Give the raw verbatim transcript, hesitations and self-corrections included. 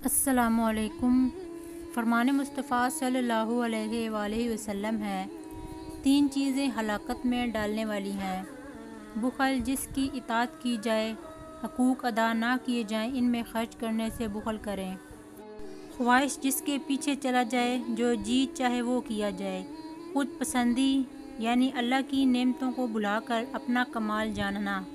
अस्सलामुअलैकुम। फरमान मुस्तफ़ा सल्लल्लाहु अलैहि वसल्लम है, तीन चीज़ें हलाकत में डालने वाली हैं। बुख़ल, जिसकी इताअत की जाए, हकूक़ अदा ना किए जाएं, इनमें खर्च करने से बुख़ल करें। ख्वाहिश, जिसके पीछे चला जाए, जो जी चाहे वो किया जाए। खुद पसंदी, यानी अल्लाह की नेमतों को भुलाकर अपना कमाल जानना।